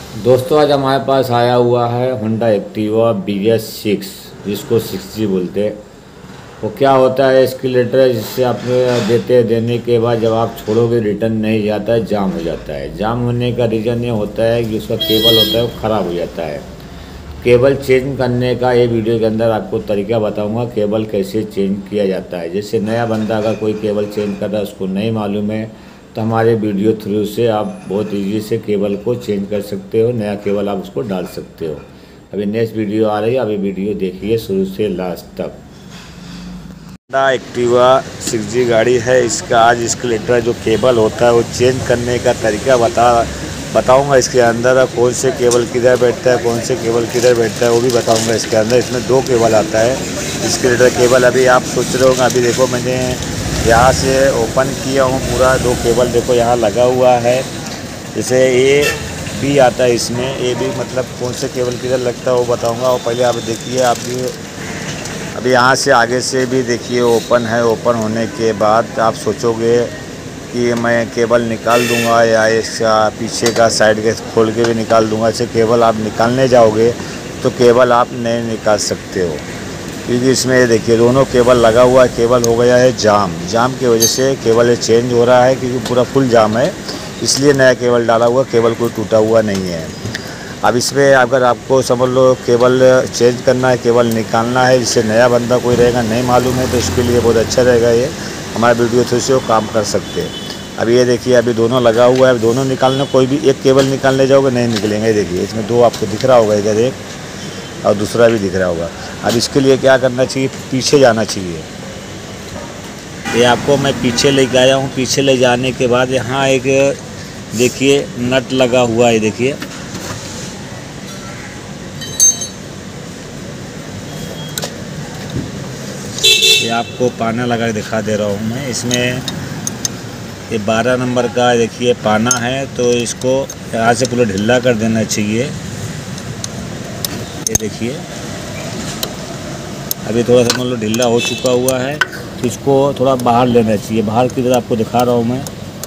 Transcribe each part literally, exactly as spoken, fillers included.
दोस्तों आज हमारे पास आया हुआ है Honda Activa B S six, जिसको सिक्स जी बोलते हैं। वो क्या होता है, एस्केलेटर जिससे आप देते देने के बाद जब आप छोड़ोगे रिटर्न नहीं जाता है, जाम हो जाता है। जाम होने का रीज़न ये होता है कि उसका केबल होता है वो ख़राब हो जाता है। केबल चेंज करने का ये वीडियो के अंदर आपको तरीका बताऊंगा, केबल कैसे चेंज किया जाता है। जैसे नया बंदा अगर कोई केबल चेंज कर रहा है, उसको नहीं मालूम है, तो हमारे वीडियो थ्रू से आप बहुत इजी से केबल को चेंज कर सकते हो, नया केबल आप उसको डाल सकते हो। अभी नेक्स्ट वीडियो आ रही है, अभी वीडियो देखिए शुरू से लास्ट तक। होंडा एक्टिवा सिक्स जी गाड़ी है। इसका आज एस्केलेटर जो केबल होता है वो चेंज करने का तरीका बता बताऊंगा। इसके अंदर कौन से केबल किधर बैठता है, कौन से केबल किधर बैठता है वो भी बताऊंगा। इसके अंदर इसमें दो केबल आता है एस्केलेटर केबल। अभी आप सोच रहे होंगे, अभी देखो मैंने यहाँ से ओपन किया हूँ पूरा, दो केबल देखो यहाँ लगा हुआ है। जैसे ए बी आता है, इसमें ए बी मतलब कौन से केबल किधर लगता है वो बताऊँगा। और पहले आप देखिए, आप भी अभी यहाँ से आगे से भी देखिए ओपन है। ओपन होने के बाद आप सोचोगे कि मैं केबल निकाल दूंगा या इसका पीछे का साइड के खोल के भी निकाल दूंगा। ऐसे केबल आप निकालने जाओगे तो केबल आप नहीं निकाल सकते हो, क्योंकि इसमें ये देखिए दोनों केबल लगा हुआ है। केबल हो गया है जाम, जाम की वजह से केबल चेंज हो रहा है, क्योंकि पूरा फुल जाम है, इसलिए नया केबल डाला हुआ। केबल कोई टूटा हुआ नहीं है। अब इसमें अगर आपको समझ लो केबल चेंज करना है, केबल निकालना है, जिससे नया बंदा कोई रहेगा नहीं मालूम है, तो इसके लिए बहुत अच्छा रहेगा ये हमारा वीडियो थ्रू से वो काम कर सकते हैं। अभी ये देखिए अभी दोनों लगा हुआ है। दोनों निकालने, कोई भी एक केबल निकालने जाओगे नहीं निकलेंगे। देखिए इसमें दो आपको दिख रहा होगा, इधर एक और दूसरा भी दिख रहा होगा। अब इसके लिए क्या करना चाहिए, पीछे जाना चाहिए। ये आपको मैं पीछे लेके आया हूँ। पीछे ले जाने के बाद यहाँ एक देखिए नट लगा हुआ है, देखिए ये आपको पाना लगा के दिखा दे रहा हूँ मैं। इसमें ये बारह नंबर का देखिए पाना है, तो इसको यहाँ से पूरा ढीला कर देना चाहिए। ये देखिए अभी थोड़ा सा मतलब ढीला हो चुका हुआ है, तो इसको थोड़ा बाहर लेना चाहिए। बाहर की तरह आपको दिखा रहा हूँ मैं।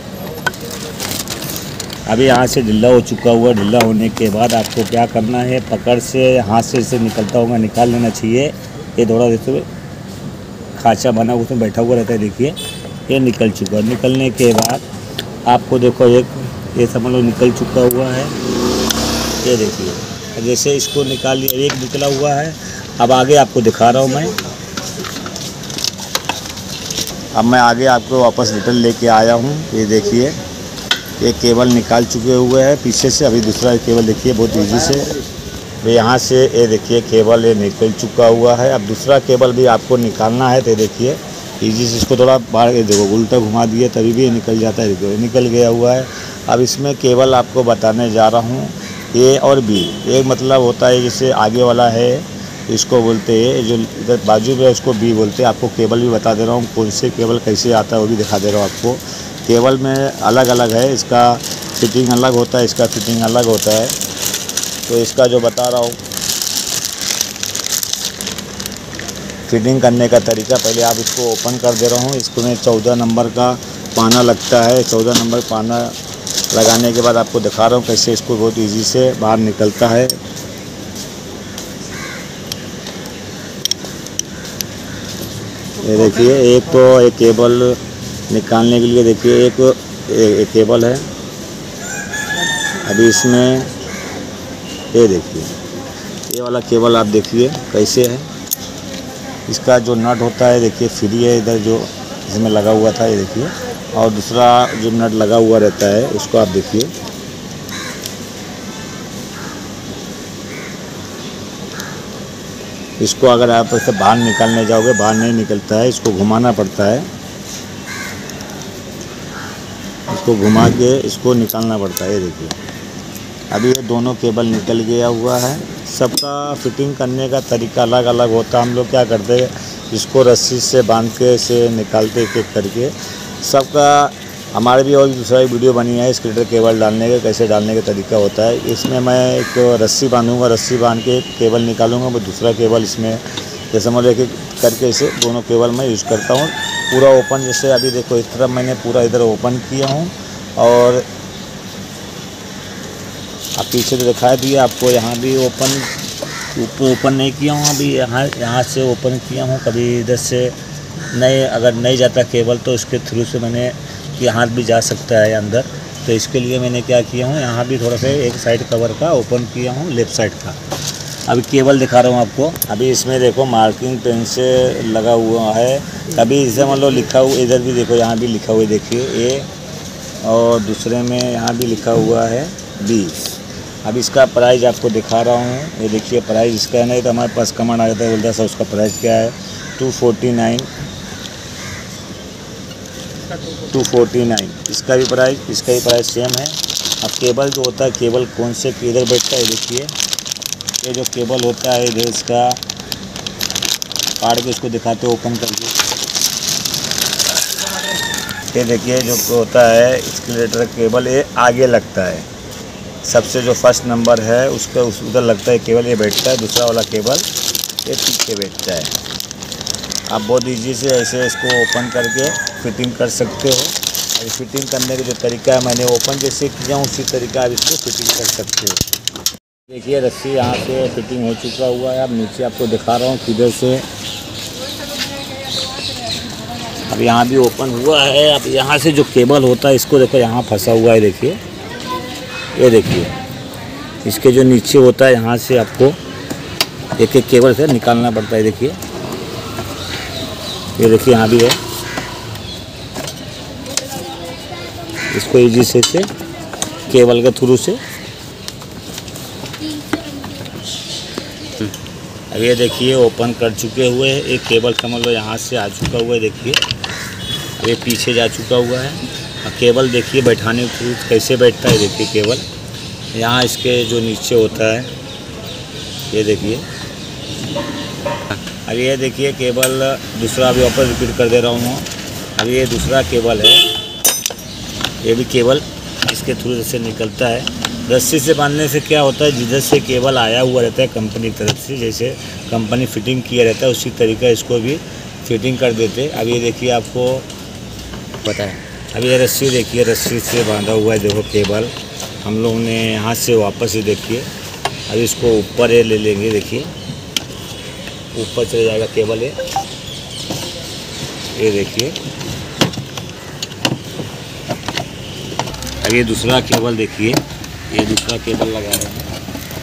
अभी यहाँ से ढीला हो चुका हुआ। ढीला होने के बाद आपको क्या करना है, पकड़ से हाथ से इसे निकलता होगा निकाल लेना चाहिए। ये थोड़ा देखते खाँचा बना उसमें बैठा हुआ रहता है, देखिए ये निकल चुका है। निकलने के बाद आपको देखो एक ये समझ लो निकल चुका हुआ है। ये देखिए जैसे इसको निकाल लिया, एक निकला हुआ है। अब आगे आपको दिखा रहा हूँ मैं। अब मैं आगे आपको वापस रिटर्न लेके आया हूँ। ये देखिए एक केबल निकाल चुके हुए हैं पीछे से। अभी दूसरा केबल देखिए बहुत ईजी से यहाँ से ये देखिए केबल ये निकल चुका हुआ है। अब दूसरा केबल भी आपको निकालना है, तो देखिए ईजी से इसको थोड़ा बाहर देखो उल्टा घुमा दिए तभी भी ये निकल जाता है। देखो निकल गया हुआ है। अब इसमें केबल आपको बताने जा रहा हूँ ए और बी। एक मतलब होता है जैसे आगे वाला है इसको बोलते हैं, जो इधर बाजू में उसको बी बोलते हैं। आपको केबल भी बता दे रहा हूँ, कौन से केबल कैसे आता है वो भी दिखा दे रहा हूँ आपको। केबल में अलग अलग है, इसका फिटिंग अलग होता है, इसका फिटिंग अलग होता है। तो इसका जो बता रहा हूँ फिटिंग करने का तरीका, पहले आप इसको ओपन कर दे रहा हूँ। इसको में चौदह नंबर का पाना लगता है। चौदह नंबर पाना लगाने के बाद आपको दिखा रहा हूँ कैसे इसको बहुत इजी से बाहर निकलता है। ये देखिए एक तो एक केबल निकालने के लिए देखिए एक, एक केबल है। अभी इसमें ये देखिए ये वाला केबल आप देखिए कैसे है। इसका जो नट होता है देखिए फ्री है, इधर जो इसमें लगा हुआ था ये देखिए, और दूसरा जो नट लगा हुआ रहता है उसको आप देखिए। इसको अगर आप ऐसे बाहर निकालने जाओगे बाहर नहीं निकलता है, इसको घुमाना पड़ता है। इसको घुमा के इसको निकालना पड़ता है। ये देखिए अभी ये दोनों केबल निकल गया हुआ है। सबका फिटिंग करने का तरीका अलग अलग होता है। हम लोग क्या करते हैं, इसको रस्सी से बांध के से निकालते एक एक करके। सबका हमारे भी और दूसरा वीडियो बनी है एस्केलेटर केबल डालने का, कैसे डालने का तरीका होता है। इसमें मैं एक रस्सी बांधूंगा, रस्सी बांध के केबल निकालूंगा, वो दूसरा केबल इसमें जैसे मैं एक एक करके इसे दोनों केबल मैं यूज़ करता हूँ पूरा ओपन। जैसे अभी देखो इस तरफ मैंने पूरा इधर ओपन किया हूँ, और अब पीछे तो दिखाई दिया आपको, यहाँ भी ओपन ऊपर ओपन नहीं किया हूँ अभी, यहाँ यहाँ से ओपन किया हूँ। कभी इधर से नहीं, अगर नहीं जाता केबल तो उसके थ्रू से मैंने कि हाथ भी जा सकता है अंदर, तो इसके लिए मैंने क्या किया हूँ, यहाँ भी थोड़ा सा एक साइड कवर का ओपन किया हूँ, लेफ़्ट साइड का। अभी केबल दिखा रहा हूँ आपको। अभी इसमें देखो मार्किंग पेन से लगा हुआ है, कभी इसे मान लो लिखा हुआ, इधर भी देखो यहाँ भी लिखा हुआ है, देखिए ए, और दूसरे में यहाँ भी लिखा हुआ है बी। अब इसका प्राइस आपको दिखा रहा हूँ, ये देखिए प्राइस इसका है। नहीं तो हमारे पास कमांड आ जाता है बोलता है उसका प्राइस क्या है, two forty nine two forty nine इसका भी प्राइस, इसका भी प्राइस सेम है। अब केबल जो होता है, केबल कौन से किधर बैठता है, देखिए ये जो केबल होता है इधर, इसका काट के इसको दिखाते हैं ओपन करके। ये देखिए जो होता है एक्सीलरेटर केबल, ये आगे लगता है, सबसे जो फर्स्ट नंबर है उसका उस उधर लगता है केबल, ये बैठता है। दूसरा वाला केबल ये पीछे बैठता है। आप बहुत इजी से ऐसे इसको ओपन करके फिटिंग कर सकते हो। और फिटिंग करने का जो तरीका है, मैंने ओपन जैसे किया हूँ उसी तरीका आप इसको फिटिंग कर सकते हो। देखिए रस्सी यहाँ से फिटिंग हो चुका हुआ है। अब नीचे आपको दिखा रहा हूँ किधर से, अब यहाँ भी ओपन हुआ है। अब यहाँ से जो केबल होता है इसको देखो यहाँ फंसा हुआ है, देखिए ये देखिए इसके जो नीचे होता है यहाँ से आपको एक एक केबल से निकालना पड़ता है। देखिए ये देखिए यहाँ भी है, इसको इजी से से केबल के थ्रू से। अब ये देखिए ओपन कर चुके हुए हैं, एक केबल समझ लो यहाँ से आ चुका हुआ है, देखिए अब ये पीछे जा चुका हुआ है। और केबल देखिए बैठाने के थ्रू कैसे बैठता है, देखिए केबल यहाँ इसके जो नीचे होता है, ये देखिए। अब ये देखिए केबल दूसरा अभी वापस रिपीट कर दे रहा हूँ। अब ये दूसरा केबल है, ये भी केबल इसके थ्रू से निकलता है। रस्सी से बांधने से क्या होता है, जिधर से केबल आया हुआ रहता है कंपनी की तरफ से, जैसे कंपनी फिटिंग किया रहता है उसी तरीका इसको भी फिटिंग कर देते। अब ये देखिए आपको पता है, अब ये रस्सी देखिए, रस्सी से बांधा हुआ है देखो केबल। हम लोगों ने यहाँ से वापस ही देखिए, अब इसको ऊपर ये ले लेंगे, देखिए ऊपर चले जाएगा केबल ये ये देखिए। अब ये दूसरा केबल देखिए, ये दूसरा केबल लगा रहे हैं,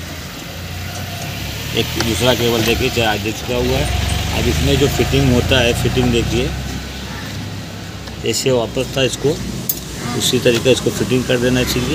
एक दूसरा केबल देखिए चार्ज दे चुका हुआ है। अब इसमें जो फिटिंग होता है, फिटिंग देखिए ऐसे वापस था, इसको उसी तरीके इसको फिटिंग कर देना चाहिए।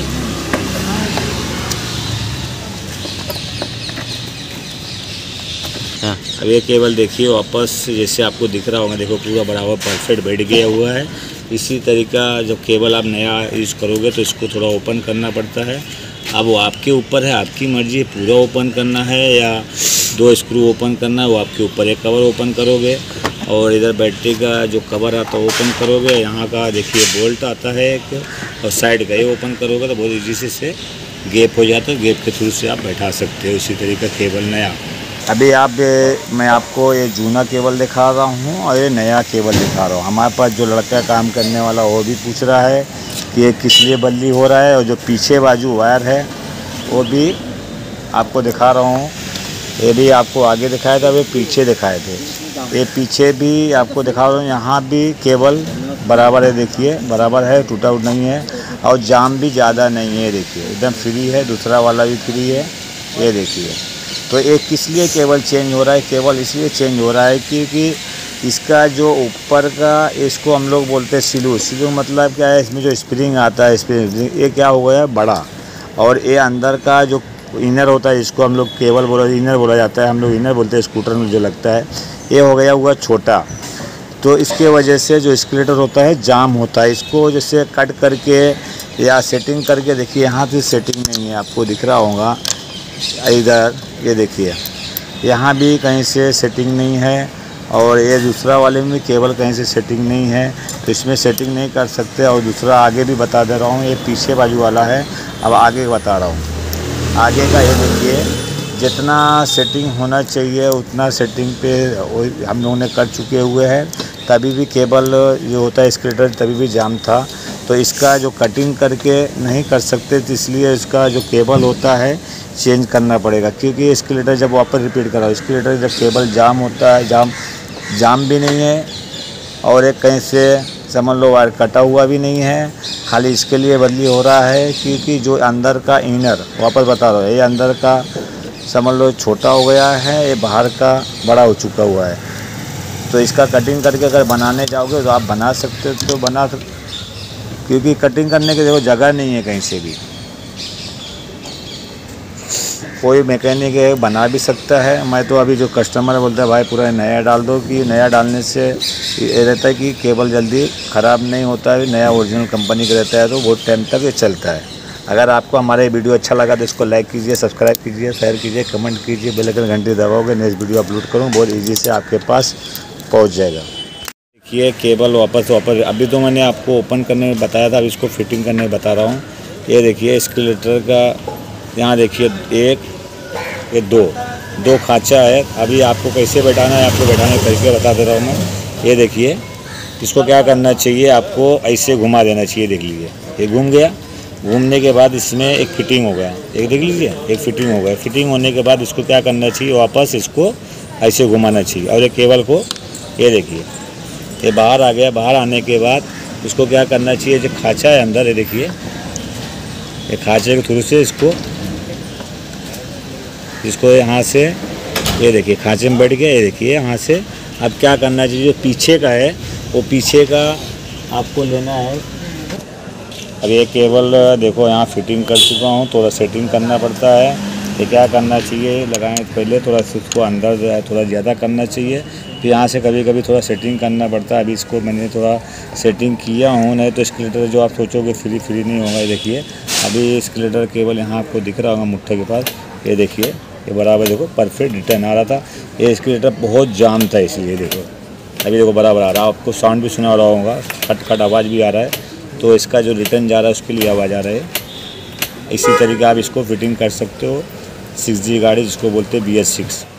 हाँ, अब ये केबल देखिए वापस जैसे आपको दिख रहा होगा, देखो पूरा बराबर परफेक्ट बैठ गया हुआ है। इसी तरीका जब केबल आप नया यूज़ करोगे तो इसको थोड़ा ओपन करना पड़ता है। अब वो आपके ऊपर है, आपकी मर्ज़ी है पूरा ओपन करना है या दो स्क्रू ओपन करना है, वो आपके ऊपर। एक कवर ओपन करोगे और इधर बैटरी का जो कवर आता है ओपन करोगे, यहाँ का देखिए बोल्ट आता है एक, और साइड का ये ओपन करोगे तो बहुत ईजी से, से गैप हो जाता है, गैप के थ्रू से आप बैठा सकते हो। इसी तरीका केबल नया। अभी आप मैं आपको ये जूना केबल दिखा रहा हूँ और ये नया केबल दिखा रहा हूँ। हमारे पास जो लड़का काम करने वाला वो भी पूछ रहा है कि ये किस लिए बदली हो रहा है, और जो पीछे बाजू वायर है वो भी आपको दिखा रहा हूँ। ये भी आपको आगे दिखाए थे, वे पीछे दिखाए थे, ये पीछे भी आपको दिखा रहा हूँ। यहाँ भी केबल बराबर है, देखिए बराबर है, टूटा उट नहीं है, और जाम भी ज़्यादा नहीं है, देखिए एकदम फ्री है। दूसरा वाला भी फ्री है, ये देखिए। तो एक किस लिए केबल चेंज हो रहा है, केबल इसलिए चेंज हो रहा है क्योंकि इसका जो ऊपर का, इसको हम लोग बोलते हैं सिलू। सिलू मतलब क्या है, इसमें जो स्प्रिंग आता है, स्प्रिंग ये क्या हो गया है बड़ा, और ये अंदर का जो इनर होता है, इसको हम लोग केबल बोला इनर बोला जाता है, हम लोग इनर बोलते हैं स्कूटर में जो लगता है, ये हो गया हुआ छोटा। तो इसके वजह से जो एक्सीलरेटर होता है जाम होता है। इसको जैसे कट करके या सेटिंग करके देखिए, यहाँ से सेटिंग नहीं है, आपको दिख रहा होगा इधर, ये देखिए यहाँ भी कहीं से सेटिंग नहीं है, और ये दूसरा वाले में केबल कहीं से सेटिंग नहीं है, तो इसमें सेटिंग नहीं कर सकते। और दूसरा आगे भी बता दे रहा हूँ, ये पीछे बाजू वाला है, अब आगे बता रहा हूँ। आगे का ये देखिए, जितना सेटिंग होना चाहिए उतना सेटिंग पे हम लोगों ने कर चुके हुए हैं। तभी भी केबल जो होता है एक्सीलरेटर तभी भी जाम था, तो इसका जो कटिंग करके नहीं कर सकते, तो इसलिए इसका जो केबल होता है चेंज करना पड़ेगा। क्योंकि एस्केलेटर जब वापस रिपीट कराओ, एस्केलेटर जब केबल जाम होता है, जाम जाम भी नहीं है और एक कहीं से समझ लो वायर कटा हुआ भी नहीं है, खाली इसके लिए बदली हो रहा है क्योंकि जो अंदर का इनर, वापस बता रहा हूँ, ये अंदर का समझ लो छोटा हो गया है, ये बाहर का बड़ा हो चुका हुआ है। तो इसका कटिंग करके अगर बनाने जाओगे तो आप बना सकते हो, तो बना सकते, क्योंकि कटिंग करने की देखो जगह नहीं है कहीं से भी। कोई मैकेनिक है बना भी सकता है। मैं तो अभी जो कस्टमर बोलता है भाई पूरा नया डाल दो, कि नया डालने से ये रहता है कि केबल जल्दी ख़राब नहीं होता है, नया ओरिजिनल कंपनी का रहता है तो बहुत टाइम तक ये चलता है। अगर आपको हमारा वीडियो अच्छा लगा तो इसको लाइक कीजिए, सब्सक्राइब कीजिए, शेयर कीजिए, कमेंट कीजिए, बेल आइकन घंटी दबाओगे, नेक्स्ट वीडियो अपलोड करूँ बहुत ईजी से आपके पास पहुँच जाएगा। देखिए केबल वापस वापस अभी तो मैंने आपको ओपन करने में बताया था, अब इसको फिटिंग करने में बता रहा हूँ। ये देखिए एस्केलेटर का यहाँ देखिए एक ये दो दो खांचा है। अभी आपको कैसे बैठाना है, आपको बैठाने करके बता दे रहा हूँ मैं। ये देखिए इसको क्या करना चाहिए, आपको ऐसे घुमा देना चाहिए। देख लीजिए ये घूम गया, घूमने के बाद इसमें एक फिटिंग हो गया, एक देख लीजिए एक फिटिंग हो गया। फिटिंग होने के बाद इसको क्या करना चाहिए, वापस इसको ऐसे घुमाना चाहिए। और ये केबल को ये देखिए ये बाहर आ गया, बाहर आने के बाद इसको क्या करना चाहिए, जो खांचा है अंदर, ये देखिए ये खांचे के थ्रू से इसको इसको यहाँ से ये देखिए खांचे में बैठ गया। ये देखिए यहाँ से अब क्या करना चाहिए, जो पीछे का है वो पीछे का आपको लेना है। अब ये केबल देखो यहाँ फिटिंग कर चुका हूँ, थोड़ा सेटिंग करना पड़ता है। ये क्या करना चाहिए, लगाएं पहले थोड़ा सा इसको अंदर जो है थोड़ा ज़्यादा करना चाहिए, फिर यहाँ से कभी कभी थोड़ा सेटिंग करना पड़ता है। अभी इसको मैंने थोड़ा सेटिंग किया हूँ, नहीं तो एस्केलेटर जो आप सोचोगे फ्री फ्री नहीं होगा। ये देखिए अभी एस्केलेटर केबल यहाँ आपको दिख रहा होगा मुट्ठे के पास, ये देखिए ये बराबर देखो परफेक्ट रिटर्न आ रहा था। ये एस्केलेटर बहुत जाम था इसलिए देखो अभी देखो बराबर आ रहा है। आपको साउंड भी सुना रहा होगा, खट खट आवाज़ भी आ रहा है, तो इसका जो रिटर्न जा रहा है उसके लिए आवाज़ आ रहा है। इसी तरीके आप इसको फिटिंग कर सकते हो। सिक्स जी गाड़ी जिसको बोलते हैं बी एस सिक्स।